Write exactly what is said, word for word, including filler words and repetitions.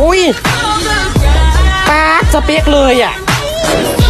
อุ้ยปาดสเปกเลยอ่ะ